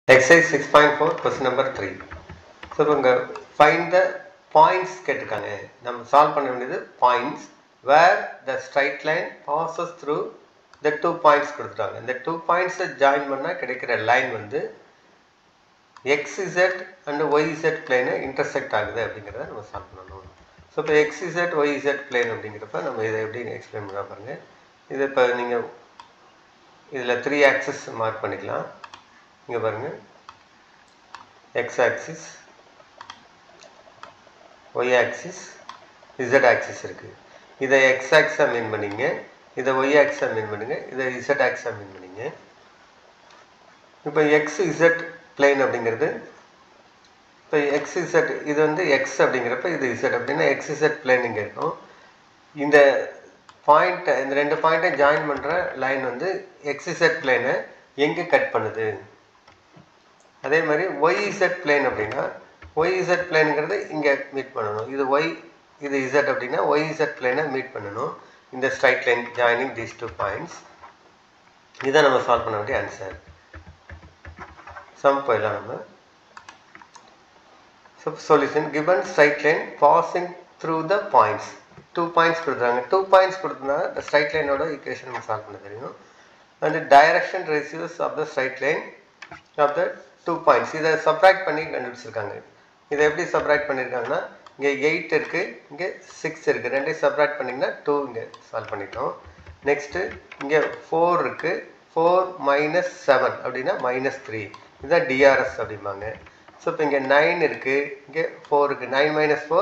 Exercise 6.4 question number 3. So, find the points கேட்டிருக்காங்க. நம்ம solve பண்ண வேண்டியது points where the straight line passes through the 2 points கொடுத்துட்டாங்க. இந்த 2 points join பண்ணா கிடைக்கிற line வந்து XZ and YZ plane intersect ஆகுது அப்படிங்கிறத நம்ம solve பண்ணணும். ஸோ இப்போ XZ YZ plane அப்படிங்கிறப்ப நம்ம இதை எப்படி எக்ஸ்பிளைன் பண்ண பாருங்க. இது இப்போ நீங்கள் இதில் 3 axis மார்க் பண்ணிக்கலாம். இங்கே பாருங்க, x axis, y axis, z axis இருக்கு. இதை x axis மீன் பண்ணிங்க, இதை y axis மீன் பண்ணுங்க, இதை z axis மீன் பண்ணிங்க. இப்போ xz plane அப்படிங்கிறது, இப்போ xz இது வந்து x அப்படிங்கிறப்ப இது z அப்படின்னா xz plane இங்கே இருக்கும். இந்த பாயிண்ட், இந்த ரெண்டு பாயிண்ட்டை ஜாயின் பண்ணுற லைன் வந்து xz plane எங்கே கட் பண்ணுது. அதே மாதிரி YZ plane அப்படின்னா YZ planeங்கிறது இங்கே மீட் பண்ணணும். இது y, இது z அப்படின்னா YZ plane மீட் பண்ணணும். இந்த straight line joining these 2 points. இதை நம்ம சால்வ் பண்ண வேண்டிய ஆன்சர். சம் போயிடலாம் நம்ம. Solution given straight line passing through the points. 2 points கொடுத்துறாங்க. 2 பாயிண்ட்ஸ் கொடுத்தா இந்த ஸ்ட்ரைட் லைனோட ஈக்குவேஷன் நம்ம சால்வ் பண்ண தெரியும். and direction ratios of the straight line of the 2 points. இதை சப்ராக்ட் பண்ணி கண்டுபிடிச்சிருக்காங்க. இதை எப்படி சப்ராக்ட் பண்ணியிருக்காங்கன்னா, இங்கே 8 இருக்குது, இங்கே 6 இருக்குது. ரெண்டையும் சப்ராக்ட் பண்ணிங்கன்னா 2 இங்கே சால்வ் பண்ணிட்டோம். நெக்ஸ்ட்டு இங்கே 4 இருக்குது, 4 மைனஸ் 7 அப்படின்னா -3. இதுதான் டிஆர்எஸ் அப்படிம்பாங்க. ஸோ இப்போ இங்கே 9 இருக்குது, இங்கே 4 இருக்குது. 9 மைனஸ் 4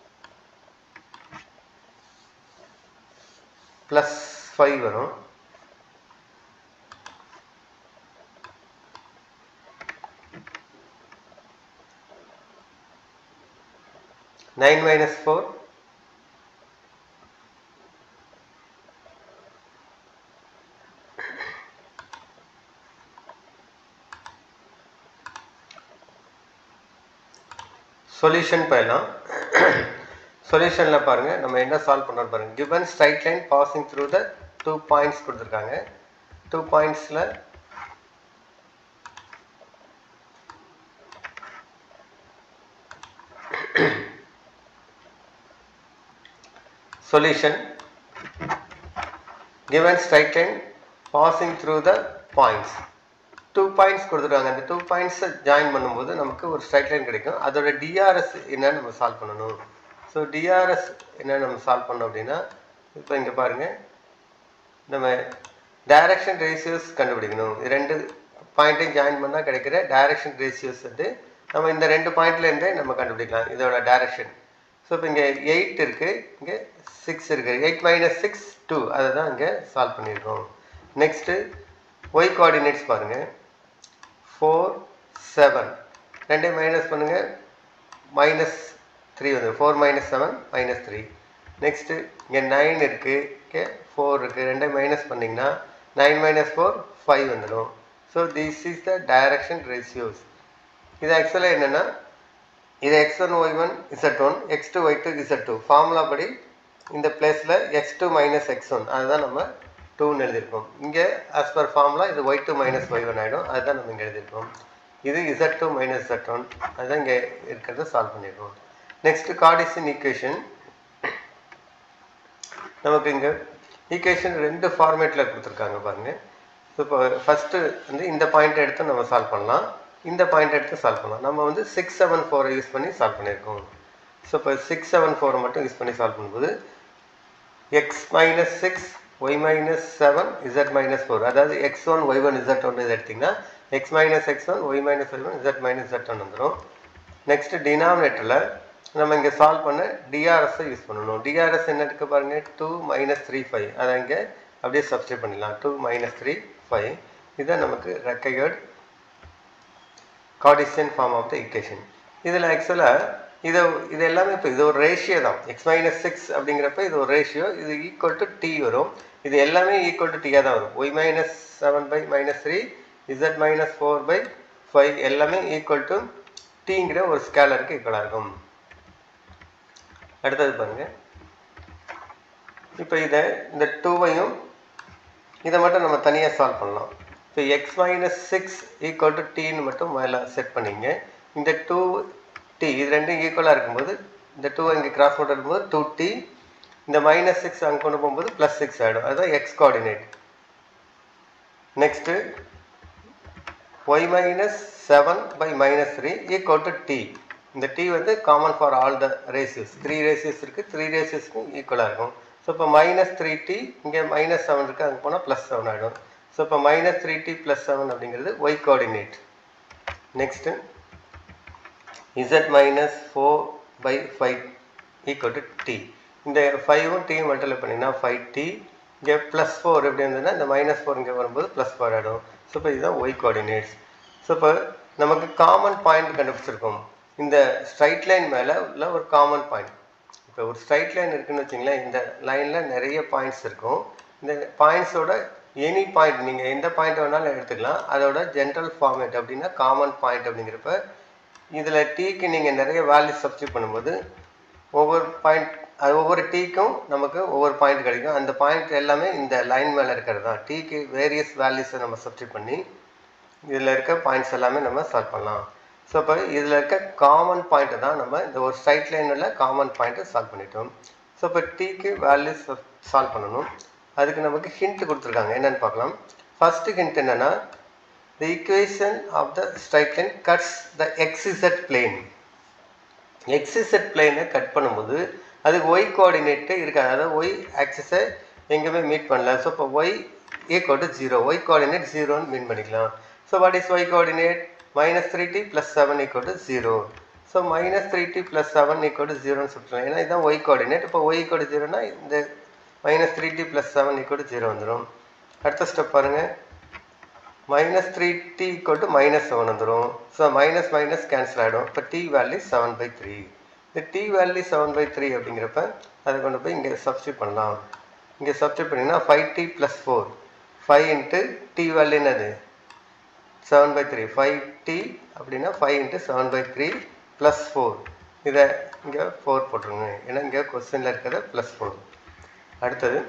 ப்ளஸ் 5 வரும். Nine minus 4 சொல்யூஷன் போயிடலாம். சொல்யூஷனில் பாருங்கள் நம்ம என்ன சால்வ் பண்ணுறோம் பாருங்கள். given straight line passing through the 2 points கொடுத்துருக்காங்க. 2 பாயிண்ட்ஸில் solution given straight line passing through the points. 2 points கொடுத்துருக்காங்க. அந்த 2 points ஜாயின் பண்ணும்போது நமக்கு ஒரு ஸ்ட்ரைட் லைன் கிடைக்கும். அதோட டிஆர்எஸ் என்னன்னு நம்ம சால்வ் பண்ணணும். ஸோ டிஆர்எஸ் என்னன்னு நம்ம சால்வ் பண்ணோம் அப்படின்னா, இப்போ இங்கே பாருங்கள், நம்ம டைரக்ஷன் ரேஷியோஸ் கண்டுபிடிக்கணும். இது 2 பாயிண்ட்டையும் ஜாயின் பண்ணால் கிடைக்கிற டைரக்ஷன் ரேஷியோஸ் வந்து நம்ம இந்த 2 பாயிண்ட்லேருந்தே நம்ம கண்டுபிடிக்கலாம் இதோட டைரக்ஷன். ஸோ இப்போ இங்கே 8 இருக்குது, இங்கே 6 இருக்குது. 8 மைனஸ் 6 2, அதை தான் இங்கே சால்வ் பண்ணியிருக்கோம். நெக்ஸ்ட்டு ஒய் கோஆர்டினேட்ஸ் பாருங்கள். 4 7 ரெண்டையும் மைனஸ் பண்ணுங்கள், -3 வந்து 4 மைனஸ் 7 -3. நெக்ஸ்ட்டு இங்கே 9 இருக்குது, இங்கே 4 இருக்குது. ரெண்டையும் மைனஸ் பண்ணிங்கன்னா 9 மைனஸ் 4 5 வந்துடும். So this is the direction ratios. இது ஆக்சுவலாக என்னென்னா, இது x1 y1 z1 x2 y2 z2 formula படி இந்த பிளேஸில் x2 மைனஸ் x1 அதுதான் நம்ம 2ன்னு எழுதியிருக்கோம். இங்கே ஆஸ் பர் ஃபார்முலா இது y2 மைனஸ் y1 ஆகிடும். அதுதான் நம்ம இங்கே எழுதியிருக்கோம். இது z2 மைனஸ் z1 அதுதான் இங்கே இருக்கிறத சால்வ் பண்ணியிருக்கோம். Next Cartesian equation. நமக்கு இங்கே ஈக்குவேஷன் 2 ஃபார்மேட்டில் கொடுத்துருக்காங்க பாருங்கள். இப்போ ஃபஸ்ட்டு வந்து இந்த பாயிண்ட் எடுத்து நம்ம சால்வ் பண்ணலாம், இந்த பாயிண்ட் எடுத்து சால்வ் பண்ணலாம். நம்ம வந்து 6 7 4 யூஸ் பண்ணி சால்வ் பண்ணியிருக்கோம். ஸோ இப்போ 6 7 4 மட்டும் யூஸ் பண்ணி சால்வ் பண்ணும்போது x minus 6 y minus 7 z minus 4, அதாவது x1 y1 z1 இது எடுத்திங்கன்னா x minus x1 y minus y1 z minus z1 வந்துடும். நெக்ஸ்ட்டு டினாமினேட்டரில் நம்ம இங்கே சால்வ் பண்ண டிஆர்எஸ்ஸை யூஸ் பண்ணணும். டிஆர்எஸ் என்ன இருக்குது பாருங்கள், 2 மைனஸ் 3 5, அதை இங்கே அப்படியே சப்ஸ்டிட் பண்ணிடலாம். 2 மைனஸ் 3 5 இதுதான் நமக்கு required Cartesian form of the equation. இதில் ஆக்சுவலாக இது எல்லாமே இப்போ இது ஒரு ரேஷியோ தான். x மைனஸ் 6 அப்படிங்கிறப்ப இது ஒரு ரேஷியோ, இது ஈக்குவல் டு t வரும். இது எல்லாமே ஈக்குவல் டு t-ஆக தான் வரும். y minus 7 by -3 z minus 4 by 5 எல்லாமே ஈக்குவல் டு tங்கிற ஒரு ஸ்கேலருக்கு ஈக்குவலாக இருக்கும். அடுத்தது பாருங்கள், இப்போ இந்த 2வையும் இதை மட்டும் நம்ம தனியாக சால்வ் பண்ணலாம். இப்போ x மைனஸ் 6 ஈக்குவல் டு டீன்னு மட்டும் மேலே செட் பண்ணிங்க. இந்த 2t இது ரெண்டும் ஈக்குவலாக இருக்கும்போது இந்த 2 இங்கே கிராஸ் போட்டு இருக்கும்போது 2t, இந்த மைனஸ் 6 அங்கே கொண்டு போகும்போது ப்ளஸ் 6 ஆகிடும். அதுதான் X coordinate. Next y minus 7 by minus 3 equal to t. இந்த t வந்து common for all the ratios. 3 ratios இருக்குது, 3 ரேஷியோஸ்க்கும் ஈக்குவலாக இருக்கும். ஸோ இப்போ மைனஸ் 3t இங்கே மைனஸ் 7 இருக்குது, அங்கே போனால் ப்ளஸ் 7 ஆகிடும். ஸோ இப்போ மைனஸ் 3t ப்ளஸ் 7 அப்படிங்கிறது Y coordinate. Next z minus 4 by 5 equal to t. இந்த 5ம் டீயும் மல்டிப்ளை பண்ணிங்கன்னா 5t, இங்கே ப்ளஸ் 4 எப்படி இருந்ததுன்னா இந்த மைனஸ் 4 இங்கே வரும்போது ப்ளஸ் 4 ஆகிடும். ஸோ இப்போ இதுதான் ஒய் கோஆர்டினேட்ஸ். ஸோ இப்போ நமக்கு காமன் பாயிண்ட் கண்டுபிடிச்சிருக்கோம். இந்த ஸ்ட்ரைட் லைன் மேலே உள்ள ஒரு காமன் பாயிண்ட். இப்போ ஒரு ஸ்ட்ரைட் லைன் இருக்குன்னு வச்சிங்களேன், இந்த லைனில் நிறைய பாயிண்ட்ஸ் இருக்கும். இந்த பாயிண்ட்ஸோட எனி பாயிண்ட் நீங்கள் எந்த பாயிண்ட் வேணாலும் எடுத்துக்கலாம். அதோட ஜென்ரல் ஃபார்மேட் அப்படின்னா காமன் பாயிண்ட் அப்படிங்கிறப்ப இதில் டீக்கு நீங்கள் நிறைய வேல்யூ சப்ஸ்டிட் பண்ணும்போது ஒவ்வொரு பாயிண்ட் அது ஒவ்வொரு டீக்கும் நமக்கு ஒவ்வொரு பாயிண்ட் கிடைக்கும். அந்த பாயிண்ட் எல்லாமே இந்த லைன் மேலே இருக்கிறது தான். டீக்கு வேரியஸ் வேல்யூஸை நம்ம சப்ஸ்டிட் பண்ணி இதில் இருக்க பாயிண்ட்ஸ் எல்லாமே நம்ம சால்வ் பண்ணலாம். ஸோ இப்போ இதில் இருக்க காமன் பாயிண்ட்டை தான் நம்ம இந்த ஒரு ஸ்ட்ரைட் லைனில் காமன் பாயிண்ட்டை சால்வ் பண்ணிட்டோம். ஸோ இப்போ டீக்கு வேல்யூஸ் சால்வ் பண்ணணும். அதுக்கு நமக்கு ஹிண்ட் கொடுத்துருக்காங்க, என்னென்னு பார்க்கலாம். ஃபஸ்ட்டு ஹிண்ட் என்னென்னா, the equation of the straight line cuts the XZ plane. XZ பிளேனை கட் பண்ணும்போது அதுக்கு ஒய் கோஆர்டினேட்டு இருக்காது, அதாவது ஒய் ஆக்சிஸை எங்கேயுமே மீட் பண்ணல. ஸோ இப்போ Y equal to 0, Y coordinate 0ன்னு மீன் பண்ணிக்கலாம். So what is Y coordinate? Minus 3t plus 7 equal to 0. So minus 3t plus 7 equal to 0ன்னு சொல்லிக்கலாம். ஏன்னா இதுதான் ஒய் கோஆர்டினேட். இப்போ ஒய் ஈக்குவல் டு 0னா இந்த minus 3t plus 7 equal to 0 வந்துடும். அடுத்த ஸ்டெப் பாருங்கள், minus 3t equal to minus 7 வந்துடும். ஸோ மைனஸ் மைனஸ் கேன்சல் ஆகிடும். இப்போ t வேல்யூ 7/3. இந்த t வேல்யூ 7/3 அப்படிங்கிறப்ப அதை கொண்டு போய் இங்கே சப்ஸ்டியூட் பண்ணலாம். இங்கே சப்ஸ்டியூட் பண்ணிங்கன்னா 5t plus 4, 5 into t value என்னது 7/3, 5t அப்படின்னா 5 இன்ட்டு 7/3 ப்ளஸ் 4. இதை இங்கே 4 போட்டுருங்க, ஏன்னா இங்கே கொஸ்டினில் இருக்கிறத ப்ளஸ் 4. அடுத்தது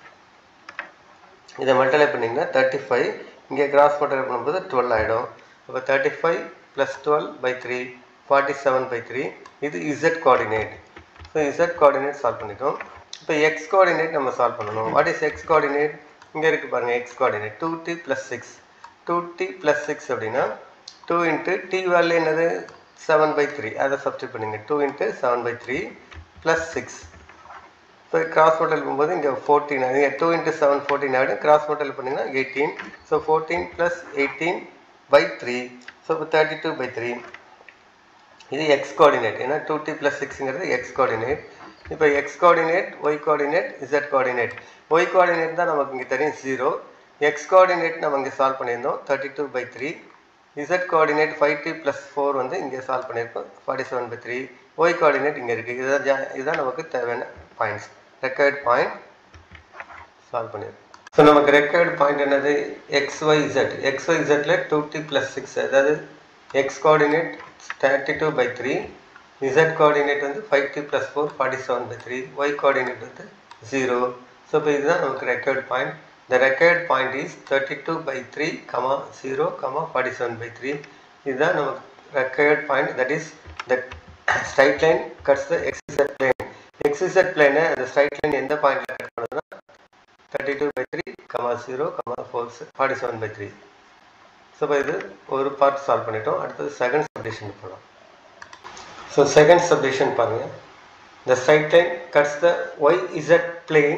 இதை மல்டிப்ளை பண்ணிங்கன்னா 35, இங்கே கிராஸ் மல்டிப்ளை பண்ணும்போது 12 ஆகிடும். இப்போ 35 ப்ளஸ் 12/3 47/3. இது z coordinate. So z coordinate solve பண்ணிட்டோம். இப்போ எக்ஸ் கோஆர்டினேட் நம்ம சால்வ் பண்ணணும். What is X coordinate? இங்கே இருக்குது பாருங்கள், X coordinate 2t plus 6. 2t plus 6 அப்படின்னா 2 இன்ட்டு t வேல்யூ என்னது 7/3, அதை சப்ஸ்டிட் பண்ணிங்க. 2 இன்ட்டு 7/3 ப்ளஸ் 6. இப்போ கிராஸ் மல்டிப்ளை பண்ணும்போது இங்கே 14 ஆகுது. 2 இன்ட்டு 7 14 ஆகிடும். கிராஸ் மல்டிப்ளை பண்ணிங்கன்னா 18. So 14 plus 18/3. ஸோ இப்போ 32/3. இது எக்ஸ் கோஆர்டினேட். ஏன்னா 2t ப்ளஸ் 6ங்கிறது எக்ஸ் கோஆர்டினேட். இப்போ X coordinate, Y coordinate, Z coordinate. Y coordinate தான் நமக்கு இங்கே தெரியும் 0. எக்ஸ் கோஆர்டினேட் நம்ம இங்கே சால்வ் பண்ணியிருந்தோம் 32/3. இசட் கோஆர்டினேட் 5t ப்ளஸ் 4 வந்து இங்கே சால்வ் பண்ணியிருக்கோம் 47/3. ஒய் கோஆர்டினேட் இங்கே இருக்குது. இதுதான் நமக்கு தேவையான பாயிண்ட்ஸ். ரெக்வயர்ட் பாயிண்ட் சால்வ் பண்ணியிருக்கோம். ஸோ நமக்கு ரெக்வயர்ட் பாயிண்ட் என்னது? XYZ. XYZல 2t ப்ளஸ் 6, அதாவது எக்ஸ் கோஆர்டினேட் 32/3, z கோஆர்டினேட் வந்து 5t ப்ளஸ் 4 47/3, y கோஆர்டினேட் வந்து 0. ஸோ இப்போ இதுதான் நமக்கு required point. The required point is 32/3, 0, 47/3. இதுதான் நமக்கு required point, that is the straight line cuts the xz plane. xz plane அந்த straight line எந்த பாயிண்ட்ல கட் பண்ணுதுன்னா 32/3, 0, 47/3. ஸோ இப்போ இது ஒரு பார்ட் சால்வ் பண்ணிட்டோம். அடுத்தது செகண்ட் சப்டிஷன் போகலாம். ஸோ செகண்ட் சப்டிஷன் பாருங்கள். The straight line cuts the yz plane.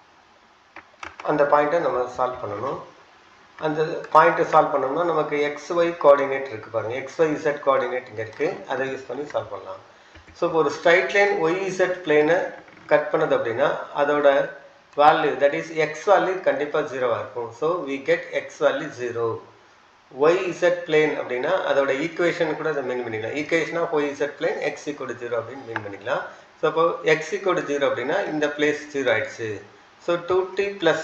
அந்த பாயிண்ட்டை நம்ம சால்வ் பண்ணணும். அந்த பாயிண்ட்டை சால்வ் பண்ணோம்னா நமக்கு XY கோஆர்டினேட் இருக்குது பாருங்கள், XYZ கோஆர்டினேட் இங்கே இருக்குது, அதை யூஸ் பண்ணி சால்வ் பண்ணலாம். ஸோ இப்போ ஒரு ஸ்ட்ரைட் லைன் YZ பிளேனை கட் பண்ணது அப்படின்னா அதோட value, that is X value கண்டிப்பாக 0வாக இருக்கும். So we get X value 0. YZ plane அப்படின்னா அதோட ஈக்குவேஷன் கூட அதை மீன் பண்ணிக்கலாம். Equation of YZ plane x = 0 அப்படின்னு மீன் பண்ணிக்கலாம். ஸோ இப்போ x = 0 அப்படின்னா இந்த பிளேஸ் 0 ஆயிடுச்சு. So 2t plus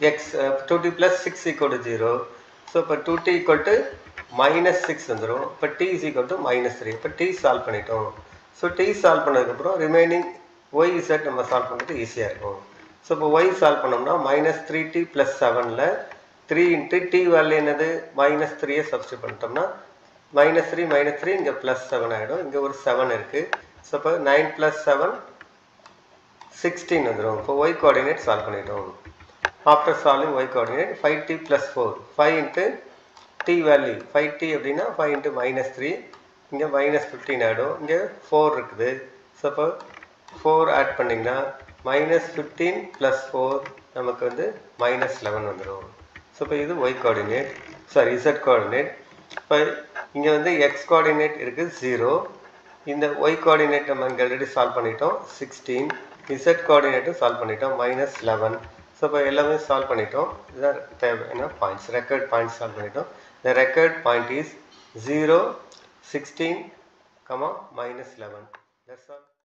6 = 0. ஸோ இப்போ 2t = -6 வந்துடும். இப்போ t = -3. இப்போ t சால்வ் பண்ணிட்டோம். ஸோ t சால்வ் பண்ணதுக்கப்புறம் ரிமைனிங் yz நம்ம சால்வ் பண்ணுறது ஈஸியாக இருக்கும். ஸோ இப்போ y சால்வ் பண்ணோம்னா -3t + 7ல் 3 into t வேல்யூ என்னது -3 சப்ஸ்டிட் பண்ணிட்டோம்னா -3 இங்கே +7 ஆகிடும். இங்கே ஒரு 7 இருக்குது. ஸோ இப்போ 9 + 7 16 வந்துடும். இப்போ y கோஆர்டினேட் சால்வ் பண்ணிட்டோம். After solving y coordinate 5t + 4 5 into t value 5t அப்படின்னா 5 into -3 இங்கே -15 ஆகிடும். இங்கே 4 இருக்குது. ஸோ இப்போ 4 ஆட் பண்ணிங்கன்னா -15 + 4 நமக்கு வந்து -11 வந்துடும். ஸோ இப்போ இது y coordinate, sorry z coordinate. இப்போ இங்கே வந்து x கோஆர்டினேட் இருக்குது 0, இந்த y கோஆர்டினேட் நம்ம இங்கே ஆல்ரெடி சால்வ் பண்ணிட்டோம் 16, z கோஆர்டினேட்டும் சால்வ் பண்ணிட்டோம் -11. ஸோ இப்போ எல்லாமே சால்வ் பண்ணிட்டோம். இதுதான் தேவையான பாயிண்ட்ஸ், ரெக்கார்ட் பாயிண்ட்ஸ் சால்வ் பண்ணிட்டோம். The record point is 0, 16, -11. That's all.